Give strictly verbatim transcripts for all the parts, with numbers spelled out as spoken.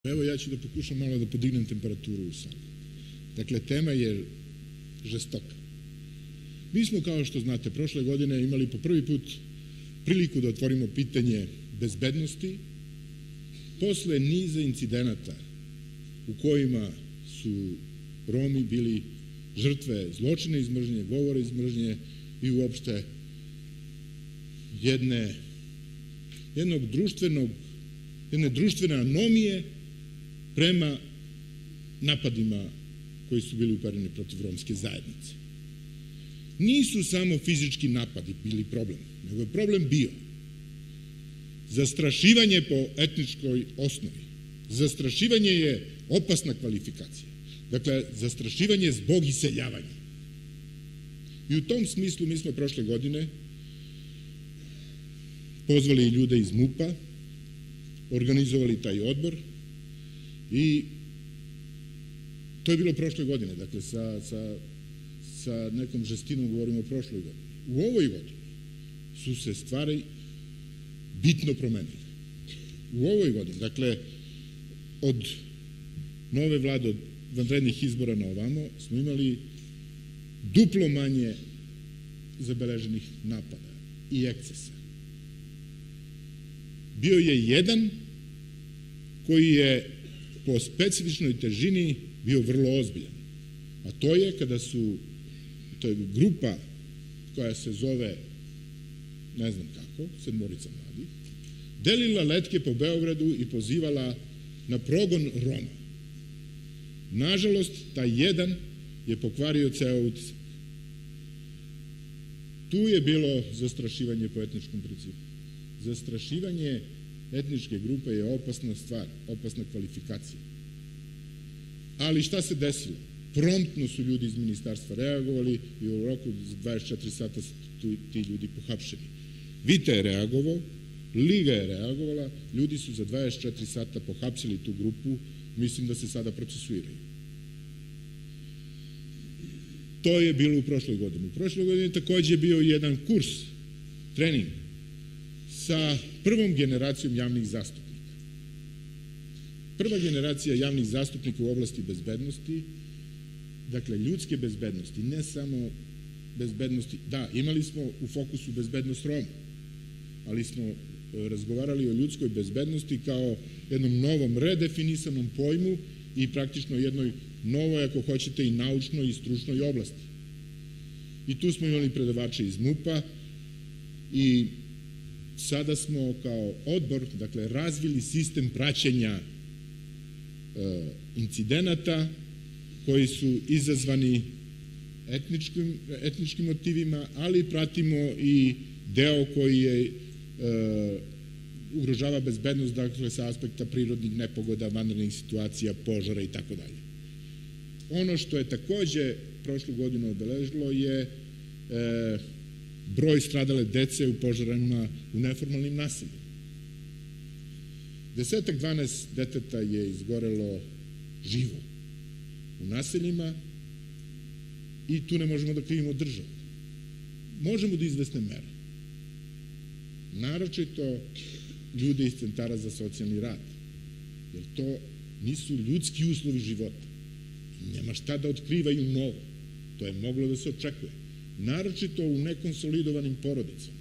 Evo ja ću da pokušam malo da podignem temperaturu u sali. Dakle, tema je žestoka. Mi smo, kao što znate, prošle godine imali po prvi put priliku da otvorimo pitanje bezbednosti posle niza incidenata u kojima su Romi bili žrtve zločina iz mržnje, govora iz mržnje i uopšte jedne, jednog društvenog, jedne društvene anomije prema napadima koji su bili upereni protiv romske zajednice. Nisu samo fizički napadi bili problem, nego je problem bio zastrašivanje po etničkoj osnovi. Zastrašivanje je opasna kvalifikacija. Dakle, zastrašivanje zbog iseljavanja. I u tom smislu mi smo prošle godine pozvali ljude iz MUP-a, organizovali taj odbor i to je bilo prošle godine, dakle sa, sa, sa nekom žestinom govorimo o prošloj godini. U ovoj godini su se stvari bitno promenile. U ovoj godini, dakle, od nove vlade, od vanrednih izbora na ovamo, smo imali duplo manje zabeleženih napada i ekscesa. Bio je jedan koji je po specifičnoj težini bio vrlo ozbiljan. A to je kada su, to je grupa koja se zove, ne znam kako, sedmorica mladih, delila letke po Beogradu i pozivala na progon Roma. Nažalost, taj jedan je pokvario ceo utisak. Tu je bilo zastrašivanje po etničkom principu. Zastrašivanje etničke grupe je opasna stvar, opasna kvalifikacija. Ali šta se desilo? Promptno su ljudi iz ministarstva reagovali i u roku dvadeset četiri sata su ti ljudi pohapšeni. Vita je reagovao, Liga je reagovala, ljudi su za dvadeset četiri sata pohapsili tu grupu, mislim da se sada procesuiraju. To je bilo u prošloj godini. U prošloj godini takođe je bio jedan kurs, trening, sa prvom generacijom javnih zastupnika. Prva generacija javnih zastupnika u oblasti bezbednosti, dakle ljudske bezbednosti, ne samo bezbednosti, da, imali smo u fokusu bezbednost Roma, ali smo razgovarali o ljudskoj bezbednosti kao jednom novom redefinisanom pojmu i praktično jednoj novoj, ako hoćete, i naučnoj i stručnoj oblasti. I tu smo imali predavače iz MUP-a i sada smo kao odbor, dakle, razvili sistem praćenja incidenata koji su izazvani etničkim, etničkim motivima, ali pratimo i deo koji je ugrožava bezbednost, dakle, sa aspekta prirodnih nepogoda, vanrednih situacija, požara i tako dalje. Ono što je takođe prošlu godinu obeležilo je broj stradale dece u požarima u neformalnim naseljima. Desetak, dvanaest deteta je izgorelo živo u naseljima i tu ne možemo da krivimo državu. Možemo da izvesne mere. Naročito ljude iz centara za socijalni rad, jer to nisu ljudski uslovi života. Nema šta da otkrivaju novo. To je moglo da se očekuje. Naročito u nekonsolidovanim porodicama.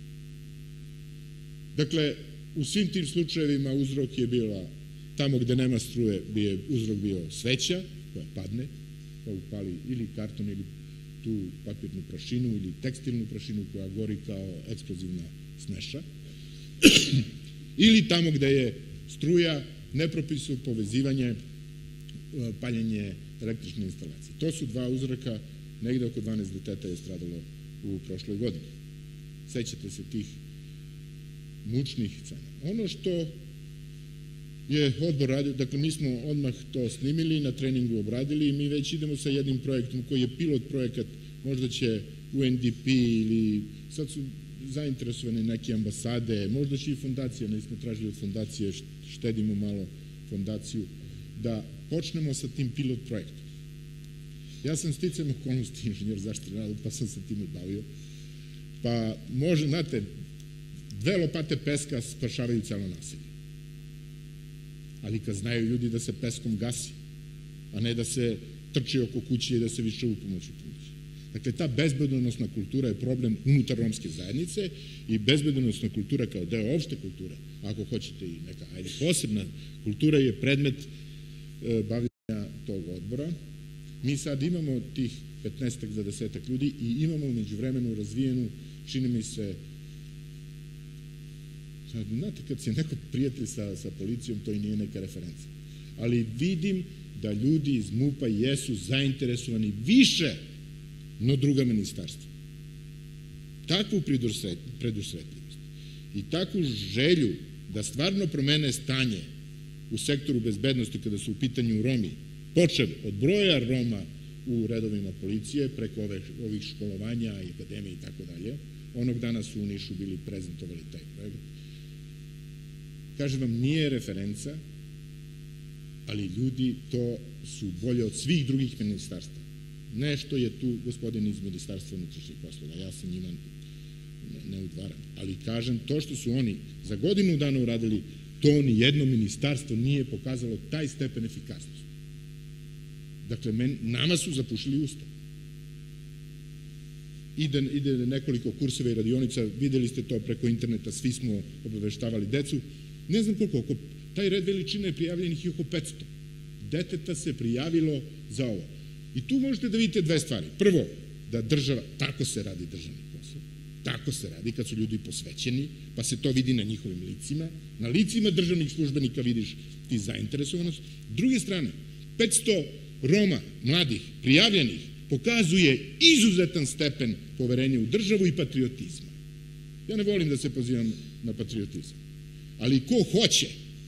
Dakle, u svim tim slučajevima uzrok je bila, tamo gde nema struje, je uzrok bio sveća, koja padne, pa upali ili karton ili tu papirnu prašinu ili tekstilnu prašinu koja gori kao eksplozivna smeša, ili tamo gde je struja, nepropisno povezivanje, paljenje električne instalacije. To su dva uzroka, negde oko dvanaest deteta je stradalo u prošloj godini. Sećate se tih mučnih scena. Ono što je odbor radio, dakle mi smo odmah to snimili, na treningu obradili i mi već idemo sa jednim projektom koji je pilot projekat, možda će U N D P ili sad su zainteresovane neke ambasade, možda će i fondacija, ne smo tražili od fondacije, štedimo malo fondaciju, da počnemo sa tim pilot projektom. Ja sam sticajem okolnosti inženjer zaštite rada, pa sam se time bavio. Pa može, znate, dve lopate peska spašavaju celo naselje. ali kad znaju ljudi da se peskom gasi, a ne da se trči oko kuće i da se više u pomoću pomoći. Dakle, ta bezbedonosna kultura je problem unutar romske zajednice i bezbedonosna kultura kao deo opšte kulture, ako hoćete i neka, ajde, posebna kultura je predmet e, bavljenja tog odbora. Mi sad imamo tih petnaestak za desetak ljudi i imamo umeđu vremenu razvijenu, čini mi se, znate, kad se neko prijatelj sa, sa policijom, to i nije neka referenca. Ali vidim da ljudi iz MUP-a jesu zainteresovani više no druga ministarstva. Takvu predusretljivost i takvu želju da stvarno promene stanje u sektoru bezbednosti kada su u pitanju Romi, počev od broja Roma u redovima policije, preko ove, ovih školovanja i akademije i tako dalje. Onog dana su u Nišu bili prezentovali taj projekt. Kažem vam, nije referenca, ali ljudi to su bolje od svih drugih ministarstva. Nešto je tu gospodin iz Ministarstva unutrašnjih poslova, ja se njima ne, ne udvaram. Ali kažem, to što su oni za godinu dana uradili, to ni jedno ministarstvo nije pokazalo taj stepen efikasnosti. Dakle, men, nama su zapušili usta. Ide, ide nekoliko kurseva i radionica, videli ste to preko interneta, svi smo obaveštavali decu. Ne znam koliko, oko, taj red veličine je prijavljenih i oko petsto. Deteta se prijavilo za ovo. I tu možete da vidite dve stvari. Prvo, da država, tako se radi državni posao, tako se radi kad su ljudi posvećeni, pa se to vidi na njihovim licima, na licima državnih službenika vidiš ti zainteresovanost. S druge strane, petsto Roma, mladih, prijavljenih, pokazuje izuzetan stepen poverenja u državu i patriotizma. Ja ne volim da se pozivam na patriotizam, ali ko hoće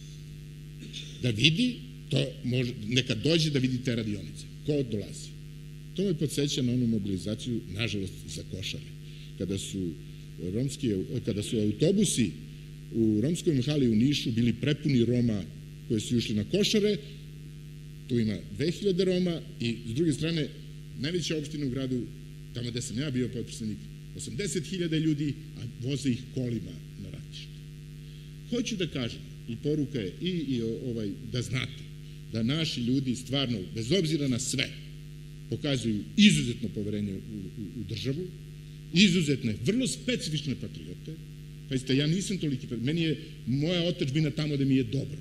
da vidi, to može, neka dođe da vidi te radionice. Ko dolazi? To me podsjeća na onu mobilizaciju, nažalost, za Košare. Kada su, romski, kada su autobusi u romskoj hali u Nišu bili prepuni Roma koji su išli na Košare, tu ima dve hiljade Roma i s druge strane najveća opština u gradu, tamo gde sam ja bio potpredsednik, osamdeset hiljada ljudi, a voze ih kolima na ratište. Hoću da kažem, i poruka je i, i ovaj, da znate da naši ljudi stvarno, bez obzira na sve, pokazuju izuzetno poverenje u, u, u državu, izuzetne, vrlo specifične patriote. Pazite, ja nisam toliki, meni je moja otadžbina tamo da mi je dobro.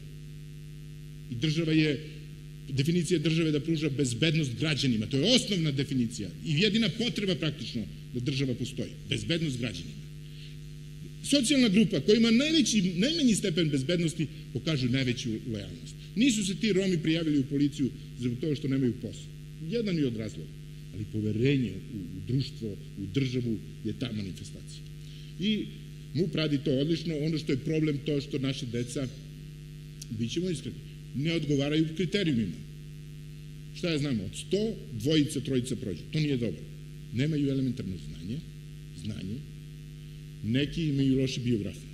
I država je, definicija države da pruža bezbednost građanima, to je osnovna definicija i jedina potreba praktično da država postoji, bezbednost građanima. Socijalna grupa koja ima najveći, najmanji stepen bezbednosti pokažu najveću lojalnost. Nisu se ti Romi prijavili u policiju zbog toga što nemaju posao. Jedan je od razloga, ali poverenje u, u društvo, u državu je ta manifestacija. I MUP radi to odlično, ono što je problem to što naše deca, bit ćemo iskreni, ne odgovaraju kriterijumima. Šta ja znamo? Od sto, dvojica, trojica prođe. To nije dobro. Nemaju elementarno znanje, znanje, neki imaju loše biografije.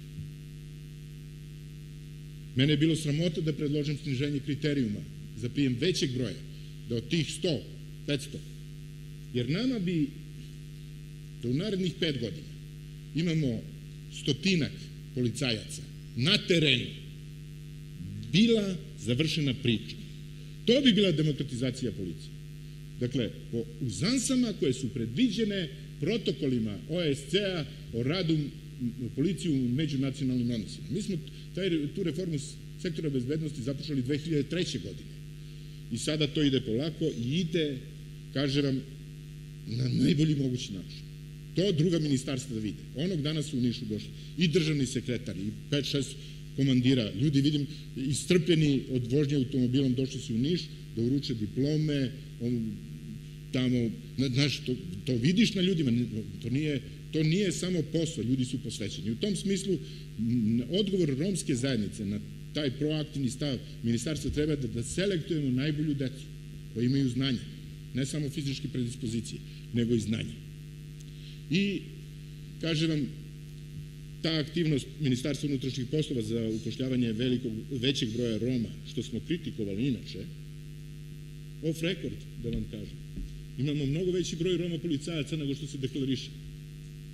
Mene je bilo sramota da predložim sniženje kriterijuma za prijem većeg broja, da od tih sto, petsto, jer nama bi da u narednih pet godina imamo stotinak policajaca na terenu bila završena priča. To bi bila demokratizacija policije. Dakle, po uzansama koje su predviđene protokolima O S C-a o radu policije u međunacionalnim odnosima. Mi smo taj, tu reformu sektora bezbednosti započeli dve hiljade treće. godine. I sada to ide polako i ide, kaže vam, na najbolji mogući način. To druga ministarstva da vide. Onog dana su u Nišu došli i državni sekretar, i pet šest komandira. Ljudi, vidim, istrpljeni od vožnje automobilom došli su u Niš da uruče diplome, on, tamo, znaš, to, to vidiš na ljudima, to nije, to nije samo posao, ljudi su posvećeni. U tom smislu, odgovor romske zajednice na taj proaktivni stav ministarstva treba da, da selektujemo najbolju decu koji imaju znanje, ne samo fizičke predispozicije, nego i znanje. I, kaže vam, ta aktivnost Ministarstva unutrašnjih poslova za upošljavanje velikog, većeg broja Roma, što smo kritikovali inače, off record, da vam kažem, imamo mnogo veći broj Roma policajaca nego što se deklariše.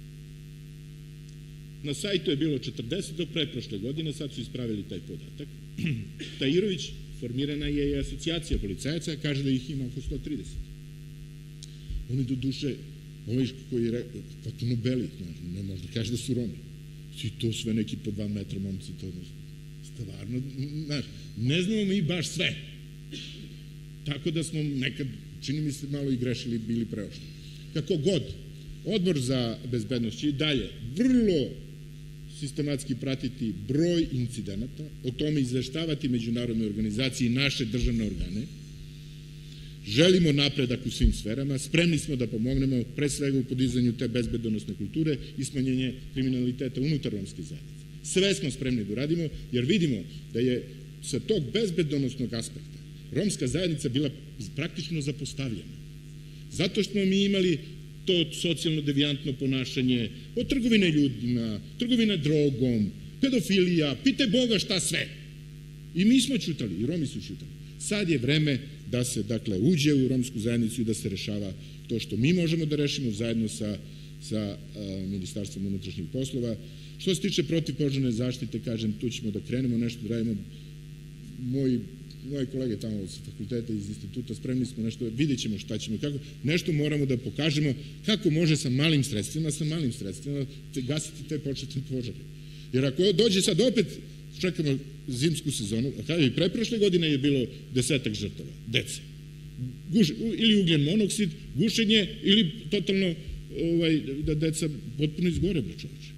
Na sajtu je bilo četrdeset do pretprošle godine, sad su ispravili taj podatak. Tahirović, formirana je i asocijacija policajaca, kaže da ih ima oko sto trideset. Oni do duše, ovaj koji je potpuno beli, ne možda kaže da su Romi. I to sve neki po dva metra momci, to stvarno, znaš, ne znamo mi baš sve. Tako da smo nekad, čini mi se, malo i grešili, bili preošli. Kako god, Odbor za bezbednost će i dalje vrlo sistematski pratiti broj incidenata, o tome izveštavati međunarodne organizacije i naše državne organe. Želimo napredak u svim sferama, spremni smo da pomognemo pre svega u podizanju te bezbednosne kulture i smanjenje kriminaliteta unutar romske zajednice. Sve smo spremni da uradimo, jer vidimo da je sa tog bezbednosnog aspekta romska zajednica bila praktično zapostavljena. Zato što mi imali to socijalno devijantno ponašanje, od trgovine ljudima, trgovina drogom, pedofilija, pitaj Boga šta sve. I mi smo čutali, i Romi su čutali. Sad je vreme da se, dakle, uđe u romsku zajednicu i da se rešava to što mi možemo da rešimo zajedno sa, sa a, Ministarstvom unutrašnjih poslova. Što se tiče protivpožarne zaštite, kažem, tu ćemo da krenemo nešto da radimo. Moji moje kolege tamo sa fakulteta iz instituta, spremni smo nešto, vidjet ćemo šta ćemo, kako, nešto moramo da pokažemo kako može sa malim sredstvima, sa malim sredstvima gasiti te početne požare. Jer ako dođe sad opet, čekamo zimsku sezonu, a kada i preprošle godine je bilo desetak žrtava, dece. Guš, ili ugljen monoksid, gušenje, ili totalno ovaj, da deca potpuno izgore, bre čoveče.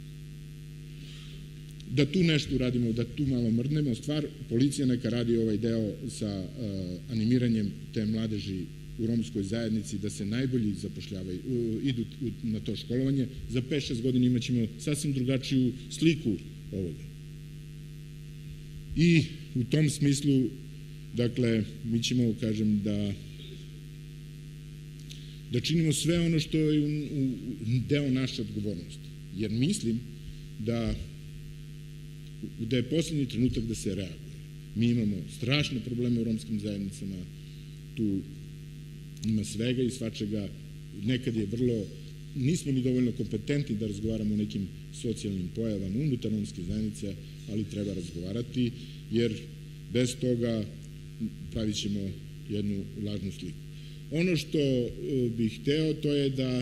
Da tu nešto uradimo, da tu malo mrdnemo stvar, policija neka radi ovaj deo sa uh, animiranjem te mladeži u romskoj zajednici, da se najbolji zapošljavaju, uh, idu na to školovanje. Za pet šest godina imat ćemo sasvim drugačiju sliku ovoga. I u tom smislu, dakle, mi ćemo, kažem, da da činimo sve ono što je u, u, deo naše odgovornosti. Jer mislim da da je poslednji trenutak da se reaguje. Mi imamo strašne probleme u romskim zajednicama, tu ima svega i svačega, nekad je vrlo, nismo ni dovoljno kompetentni da razgovaramo o nekim socijalnim pojavama unutar romske zajednice, ali treba razgovarati, jer bez toga pravit ćemo jednu lažnu sliku. Ono što bih hteo, to je da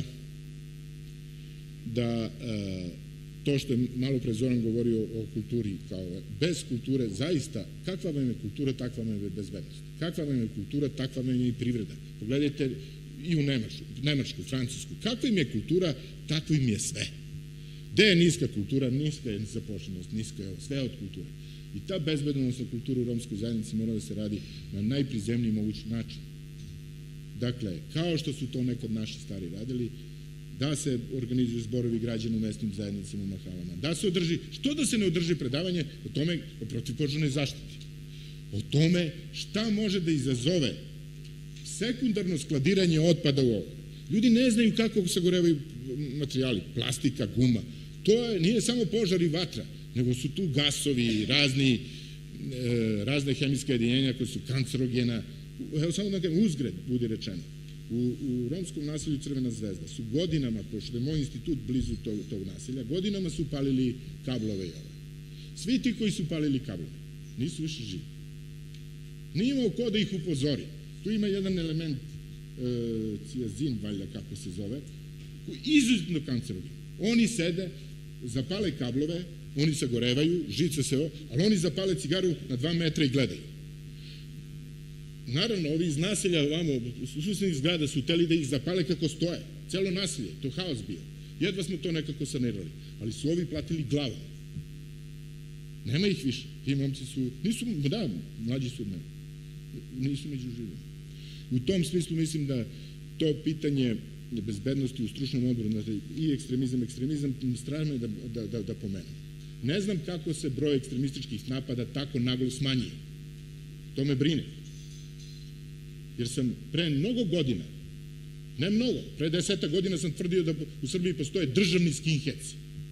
da to što je malo pre Zoran govorio o kulturi, kao bez kulture, zaista, kakva vam je kultura, takva vam je bezbednost. Kakva vam je kultura, takva vam je i privreda. Pogledajte i u Nemačku, Nemačku, Francusku. Kakva im je kultura, takva im je sve. Gde je niska kultura, niska je zapošljenost, niska je sve od kulture. I ta bezbednostna kultura u romskoj zajednici mora da se radi na najprizemniji mogući način. Dakle, kao što su to nekad naši stari radili, da se organizuju zborovi građana u mesnim zajednicama u mahalama, da se održi, što da se ne održi predavanje o tome, o protivpožarnoj zaštiti, o tome šta može da izazove sekundarno skladiranje otpada u ovo. Ljudi ne znaju kako se gorevaju materijali, plastika, guma, to je, nije samo požar i vatra, nego su tu gasovi, razni, e, razne hemijske jedinjenja koje su kancerogena, evo samo da kažem, uzgred, budi rečeno. U, u romskom naselju Crvena zvezda su godinama, pošto je moj institut blizu tog, tog naselja, godinama su palili kablove i ove. Svi ti koji su palili kablove nisu više živi. Nije imao ko da ih upozori. Tu ima jedan element, e, ciazin, valjda kako se zove, koji je izuzetno kancerogen. Oni sede, zapale kablove, oni se gorevaju, žice se ovo, ali oni zapale cigaru na dva metra i gledaju. Naravno, ovi iz naselja ovamo, susednih zgrada su hteli da ih zapale kako stoje. Celo naselje, to haos bio. Jedva smo to nekako sanirali. Ali su ovi platili glavom. Nema ih više. Ti momci su, nisu, da, mlađi su od mene. Nisu među živima. U tom smislu mislim da to pitanje bezbednosti u stručnom odboru, znači i ekstremizam, ekstremizam, strano da, da, da, da pomenem. Ne znam kako se broj ekstremističkih napada tako naglo smanjio. To me brine. Jer sam pre mnogo godina, ne mnogo, pre deseta godina sam tvrdio da u Srbiji postoje državni skinheads.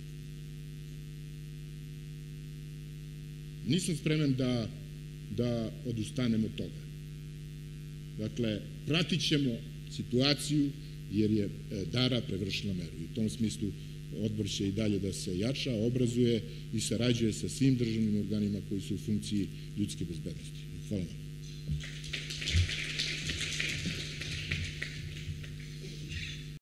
Nisam spreman da, da odustanem od toga. Dakle, pratit ćemo situaciju jer je Dara prevršila meru. I u tom smislu odbor će i dalje da se jača, obrazuje i sarađuje sa svim državnim organima koji su u funkciji ljudske bezbednosti. Hvala vam.